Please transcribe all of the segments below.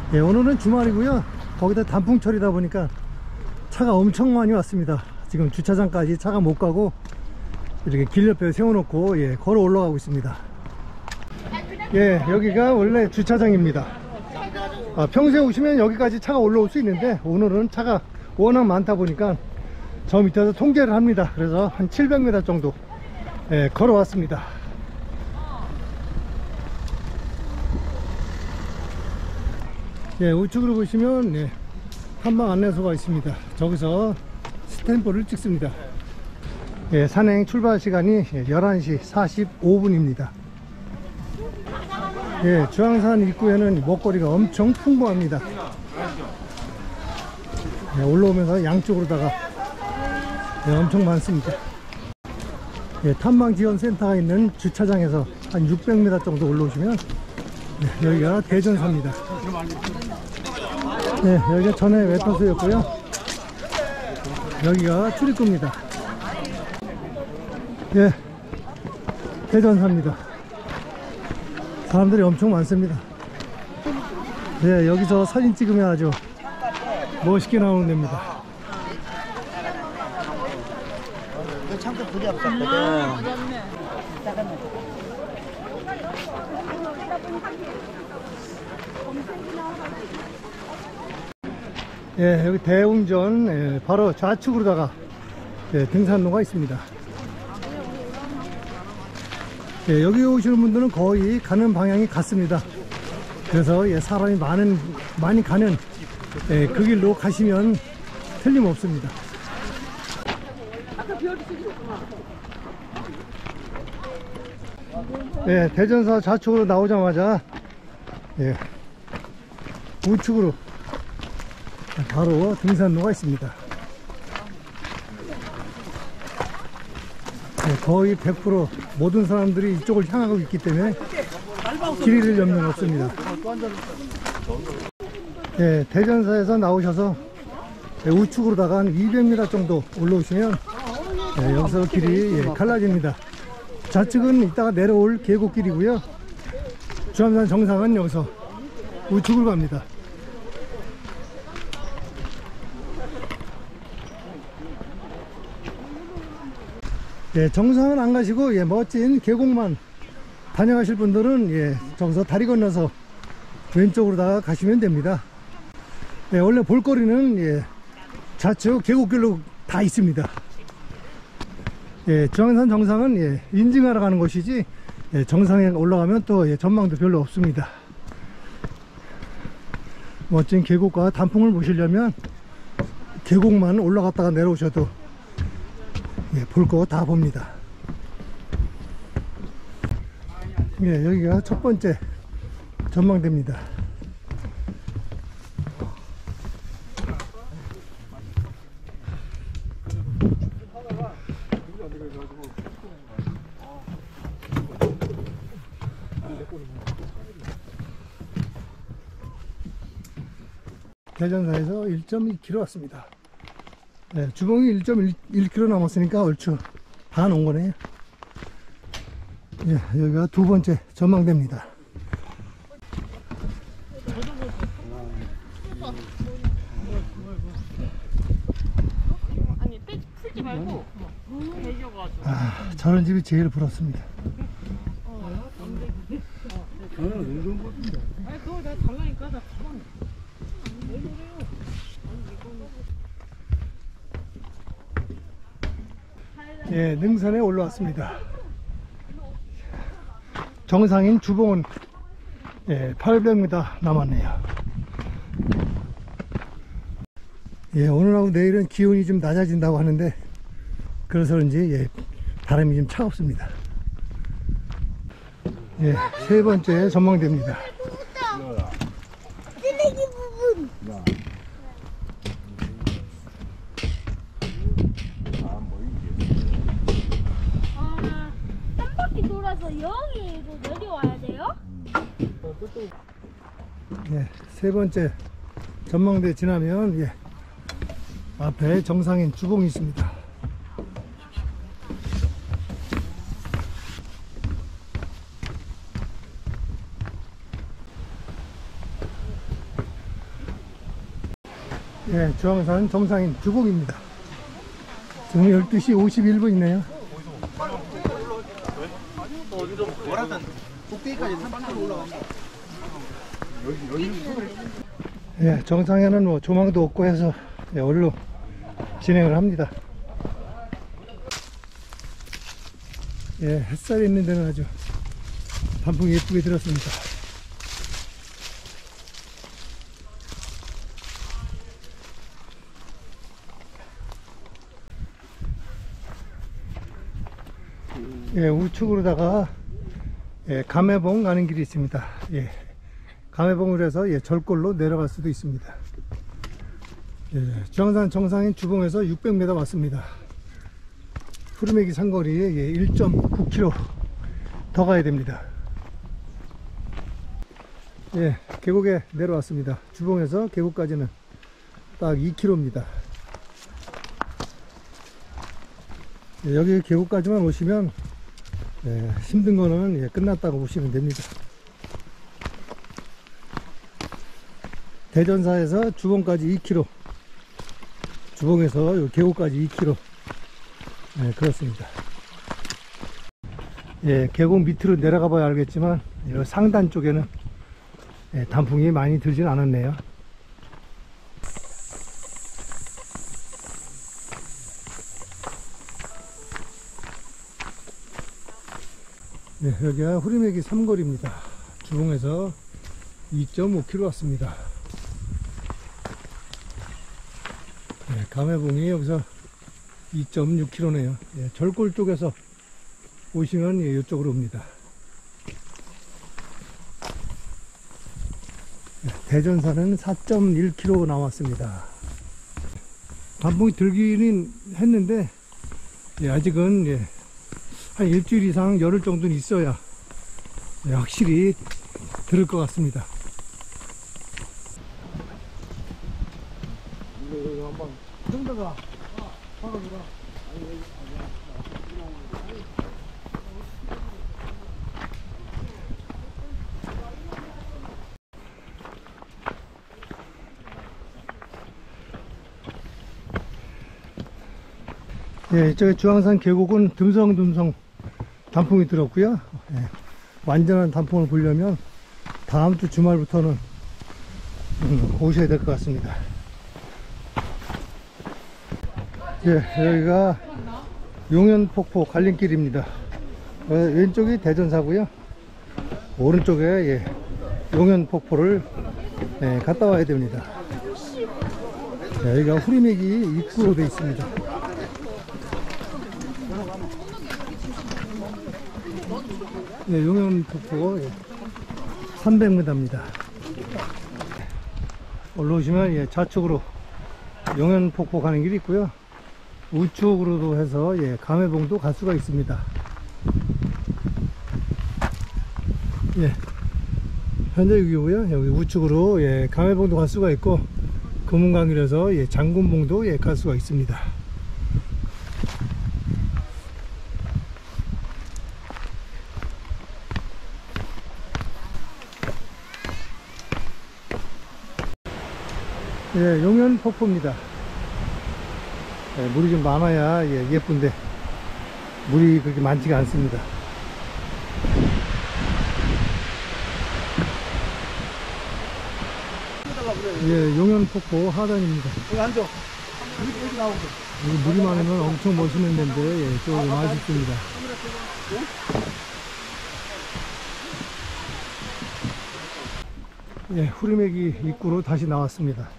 예, 오늘은 주말이고요. 거기다 단풍철이다 보니까 차가 엄청 많이 왔습니다. 지금 주차장까지 차가 못 가고 이렇게 길 옆에 세워놓고 예, 걸어 올라가고 있습니다. 예, 여기가 원래 주차장입니다. 평소에 오시면 여기까지 차가 올라올 수 있는데 오늘은 차가 워낙 많다 보니까 저 밑에서 통제를 합니다. 그래서 한 700m 정도 예, 걸어왔습니다. 예, 우측으로 보시면 예, 탐방 안내소가 있습니다. 저기서 스탬프를 찍습니다. 예, 산행 출발 시간이 11시 45분입니다. 예, 주황산 입구에는 먹거리가 엄청 풍부합니다. 예, 올라오면서 양쪽으로다가 예, 엄청 많습니다. 예, 탐방지원센터가 있는 주차장에서 한 600m 정도 올라오시면 예, 여기가 대전사입니다. 네, 여기가 전에 외터수였고요. 여기가 출입구입니다. 예, 대전사입니다. 사람들이 엄청 많습니다. 예, 여기서 사진 찍으면 아주 멋있게 나오는 데입니다. 창도 불이 없었거든. 예, 여기 대웅전 예, 바로 좌측으로다가 예, 등산로가 있습니다. 예, 여기 오시는 분들은 거의 가는 방향이 같습니다. 그래서 예, 사람이 많이 가는 예, 그 길로 가시면 틀림없습니다. 예, 대전사 좌측으로 나오자마자 예, 우측으로 바로 등산로가 있습니다. 네, 거의 100% 모든 사람들이 이쪽을 향하고 있기 때문에 길 잃을 염려는 없습니다. 네, 대전사에서 나오셔서 네, 우측으로다가 한 200m 정도 올라오시면 네, 여기서 길이 예, 갈라집니다. 좌측은 이따가 내려올 계곡길이고요. 주암산 정상은 여기서 우측으로 갑니다. 예, 정상은 안 가시고 예, 멋진 계곡만 다녀가실 분들은 예, 저기서 다리 건너서 왼쪽으로 가시면 됩니다. 예, 원래 볼거리는 예, 좌측 계곡길로 다 있습니다. 예, 주황산 정상은 예, 인증하러 가는 곳이지 예, 정상에 올라가면 또 예, 전망도 별로 없습니다. 멋진 계곡과 단풍을 보시려면 계곡만 올라갔다가 내려오셔도 예, 볼 거 다 봅니다. 예, 여기가 첫 번째 전망대입니다. 대전사에서 1.2km 왔습니다. 네, 주봉이 1.1km 남았으니까 얼추 반 온 거네요. 예, 여기가 두 번째 전망대입니다. 아니, 풀지 말고 아, 저런 집이 제일 부럽습니다. 아니, 그거 나 달라니까. 나 가방. 왜 그래요? 예, 능선에 올라왔습니다. 정상인 주봉은 예, 800m 남았네요. 예, 오늘하고 내일은 기온이 좀 낮아진다고 하는데 그래서 그런지 예, 바람이 좀 차갑습니다. 예, 세 번째 전망대입니다. 쓰레기 부분. 한 바퀴 돌아서 여기로 내려와야 돼요? 예, 세 번째 전망대 지나면 예, 앞에 정상인 주봉이 있습니다. 예, 주황산 정상인 주봉입니다. 지금 12시 51분이네요. 뭐라든 꼭대기까지 3km 올라간 거. 예, 정상에는 뭐 조망도 없고 해서 예, 얼로 진행을 합니다. 예, 햇살이 있는 데는 아주 단풍이 예쁘게 들었습니다. 예, 우측으로다가 예, 감해봉 가는 길이 있습니다. 예, 감해봉을 해서 예, 절골로 내려갈 수도 있습니다. 예, 주황산 정상인 주봉에서 600m 왔습니다. 푸르메기 상거리에 예, 1.9km 더 가야 됩니다. 예, 계곡에 내려왔습니다. 주봉에서 계곡까지는 딱 2km입니다. 예, 여기 계곡까지만 오시면 예, 힘든 거는 예, 끝났다고 보시면 됩니다. 대전사에서 주봉까지 2km, 주봉에서 요 계곡까지 2km. 예, 그렇습니다. 예, 계곡 밑으로 내려가 봐야 알겠지만 이 상단 쪽에는 예, 단풍이 많이 들진 않았네요. 네, 여기가 후리메기 삼거리입니다. 주봉에서 2.5km 왔습니다. 네, 감해봉이 여기서 2.6km네요. 예, 절골 쪽에서 오시면 예, 이쪽으로 옵니다. 예, 대전사는 4.1km 나왔습니다. 단풍이 들기는 했는데 예, 아직은 예, 한 일주일 이상 열흘 정도는 있어야 예, 확실히 들을 것 같습니다. 예, 이쪽에 주황산 계곡은 듬성듬성 단풍이 들었고요. 예, 완전한 단풍을 보려면 다음 주 주말부터는 오셔야 될 것 같습니다. 예, 여기가 용현폭포 갈림길입니다. 왼쪽이 대전사고요. 오른쪽에 예, 용현폭포를 예, 갔다 와야 됩니다. 예, 여기가 후리메기 입구로 되어 있습니다. 예, 용현폭포 예, 300m입니다. 올라오시면 예, 좌측으로 용현폭포 가는 길이 있고요. 우측으로도 해서 예, 감해봉도 갈 수가 있습니다. 예, 현재 여기고요. 여기 우측으로 예, 감해봉도 갈 수가 있고 금운강이라서 예, 장군봉도 예, 갈 수가 있습니다. 예, 용현폭포입니다. 예, 물이 좀 많아야 예, 예쁜데 물이 그렇게 많지가 않습니다. 예, 용현폭포 하단입니다. 여기 앉아. 여기 나오고. 여기 물이 많으면 엄청 멋있는 데인데 예, 조금 아쉽습니다. 예, 후리메기 입구로 다시 나왔습니다.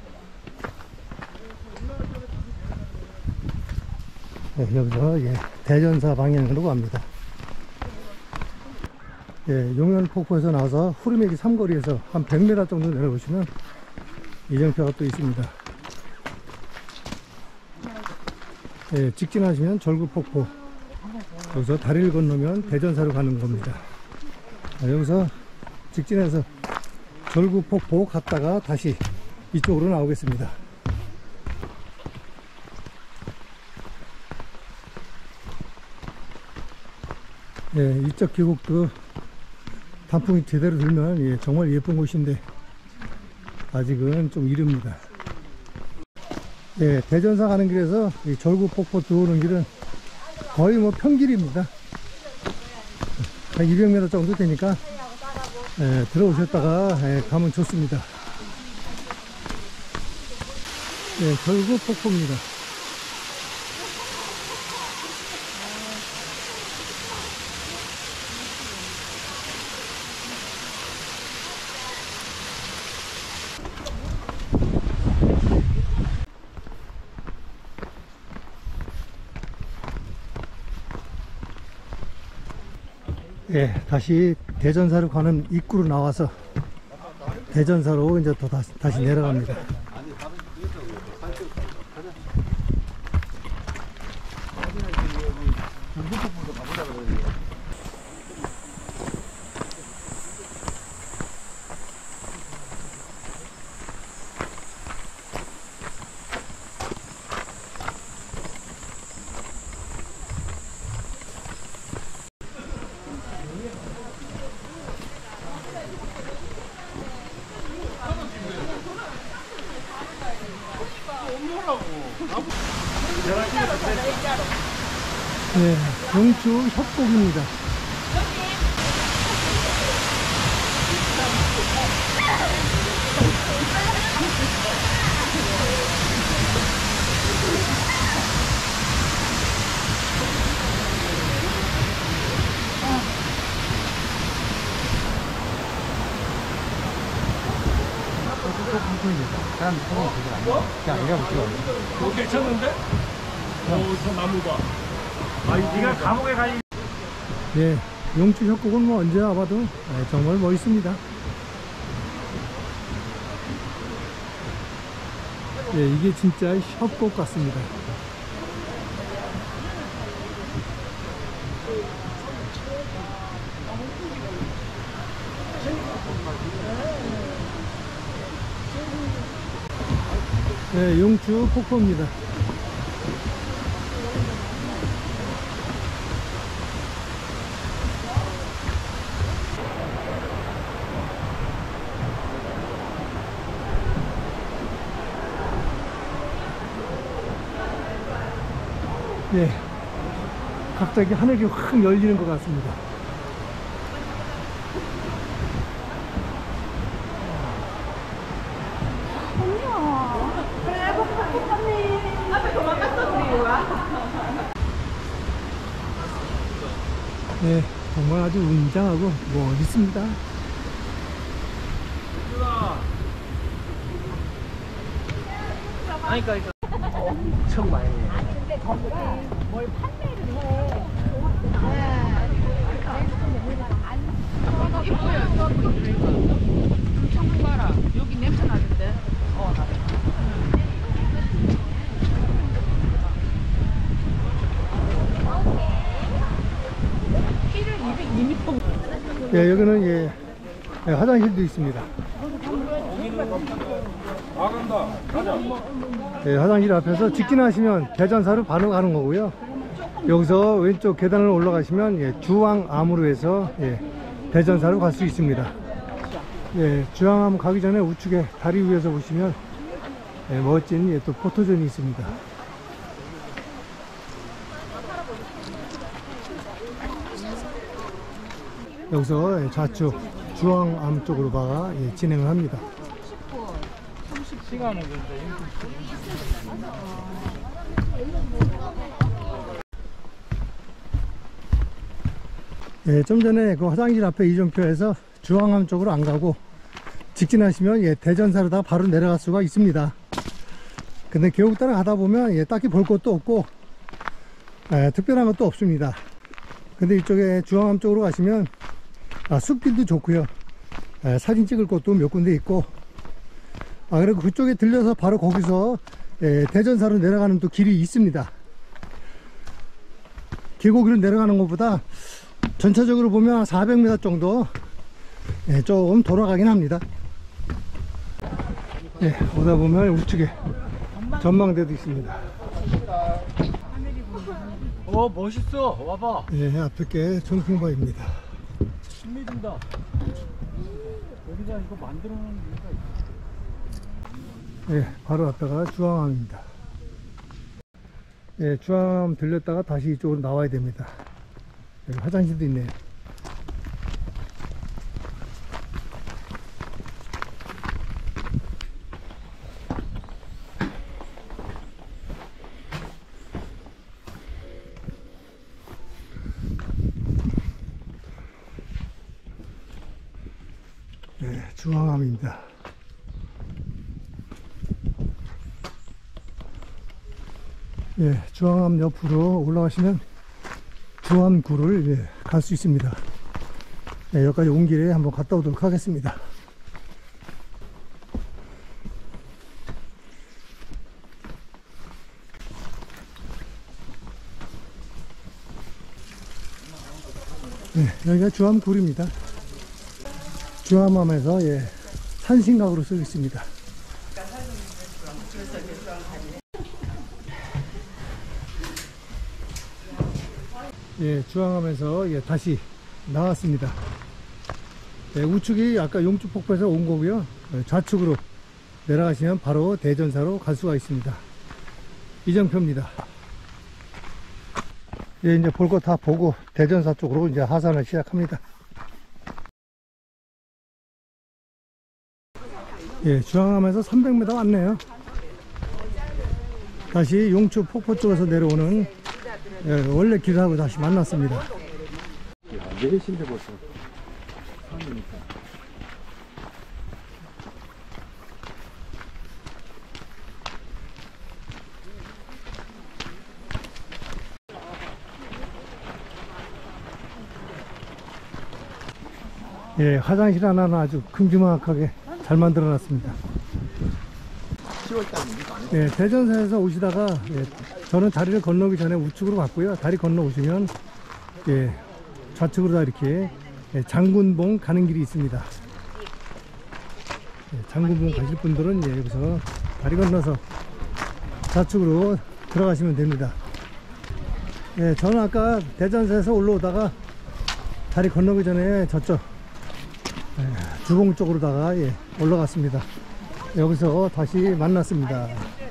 예, 여기서 예, 대전사 방향으로 갑니다. 예, 용현폭포에서 나와서 후리메기 삼거리에서 한 100m 정도 내려보시면 이정표가 또 있습니다. 예, 직진하시면 절구폭포, 여기서 다리를 건너면 대전사로 가는 겁니다. 여기서 직진해서 절구폭포 갔다가 다시 이쪽으로 나오겠습니다. 예, 이쪽 계곡도 단풍이 제대로 들면 예, 정말 예쁜 곳인데 아직은 좀 이릅니다. 예, 대전사 가는 길에서 이 절구폭포 들어오는 길은 거의 뭐 평길입니다. 한 200m 정도 되니까 예, 들어오셨다가 예, 가면 좋습니다. 예, 절구폭포입니다. 예, 다시 대전사로 가는 입구로 나와서 대전사로 이제 또 다시 내려갑니다. 네, 영주 협곡입니다. 괜찮은데? 저 나무 봐. 네가 감옥에 가니. 예, 용주 협곡은 뭐 언제 와봐도 정말 멋있습니다. 예, 이게 진짜 협곡 같습니다. 예, 용주 폭포입니다. 예, 갑자기 하늘이 확 열리는 것 같습니다. 네, 정말 아주 웅장하고 멋있습니다. 그러니까 엄청 많이 해. 근데 거기 뭘 판매를 해. 청구 봐라. 여기 냄새 나던데. 키를 202m. 예, 여기는 예, 화장실도 있습니다. 예, 화장실 앞에서 직진하시면 대전사로 바로 가는 거고요. 여기서 왼쪽 계단을 올라가시면 예, 주왕암으로 해서 예, 대전사로 갈 수 있습니다. 예, 주왕암 가기 전에 우측에 다리 위에서 보시면 예, 멋진 예, 또 포토존이 있습니다. 여기서 예, 좌측 주왕암 쪽으로 가 예, 진행을 합니다. 시간은 근데 예, 좀 전에 그 화장실 앞에 이정표에서 주황암 쪽으로 안 가고 직진하시면 예, 대전사로 다 바로 내려갈 수가 있습니다. 근데 계곡 따라 가다 보면 예, 딱히 볼 것도 없고 특별한 것도 없습니다. 근데 이쪽에 주황암 쪽으로 가시면 숲길도 좋고요. 사진 찍을 곳도 몇 군데 있고 그리고 그쪽에 들려서 바로 거기서 대전사로 내려가는 또 길이 있습니다. 계곡으로 내려가는 것보다 전체적으로 보면 400m 정도 조금 돌아가긴 합니다. 오다 보면 우측에 전망대도 있습니다. 멋있어. 와봐. 앞에 게 정평바입니다. 신미진다. 여기다 이거 만들어 놓은 이유가 있어. 바로 앞에가 주황암입니다. 예, 주암 들렸다가 다시 이쪽으로 나와야 됩니다. 여기 화장실도 있네요. 네, 주암입니다. 예, 주암 옆으로 올라가시면 주암구를 예, 갈 수 있습니다. 예, 여기까지 온 길에 한번 갔다 오도록 하겠습니다. 예, 여기가 주암굴입니다. 주암함에서 예, 산신각으로 쓰고 있습니다. 예, 주항하면서 예, 다시 나왔습니다. 예, 우측이 아까 용주폭포에서 온 거고요. 좌측으로 내려가시면 바로 대전사로 갈 수가 있습니다. 이정표입니다. 예, 이제 볼 거 다 보고 대전사 쪽으로 이제 하산을 시작합니다. 예, 주항하면서 300m 왔네요. 다시 용주 폭포 쪽에서 내려오는 예, 원래 길하고 다시 만났습니다. 내리신데 벌써 산이니까. 예, 화장실 하나는 아주 큼지막하게 잘 만들어 놨습니다. 10월달입니다. 예, 대전사에서 오시다가 예, 저는 다리를 건너기 전에 우측으로 갔고요. 다리 건너 오시면 예, 좌측으로 다 이렇게 예, 장군봉 가는 길이 있습니다. 예, 장군봉 가실 분들은 예, 여기서 다리 건너서 좌측으로 들어가시면 됩니다. 예, 저는 아까 대전사에서 올라오다가 다리 건너기 전에 저쪽 예, 주봉 쪽으로다가 예, 올라갔습니다. 여기서 다시 만났습니다.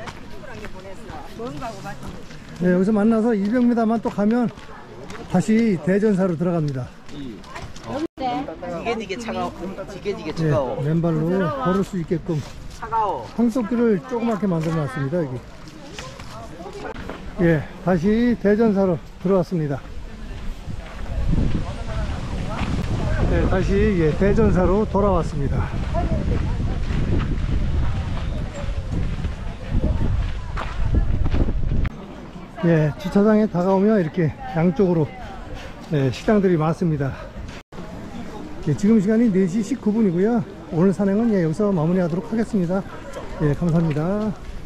네, 여기서 만나서 200m만 또 가면 다시 대전사로 들어갑니다. 지게지게 차가워. 지게지게 네, 차가워. 맨발로 걸을 수 있게끔 차가워. 황토길을 조그맣게 만들어 놨습니다. 여기. 예, 다시 대전사로 들어왔습니다. 네, 다시 예, 대전사로 돌아왔습니다. 예, 주차장에 다가오면 이렇게 양쪽으로 예, 식당들이 많습니다. 예, 지금 시간이 4시 19분이고요. 오늘 산행은 예, 여기서 마무리하도록 하겠습니다. 예, 감사합니다.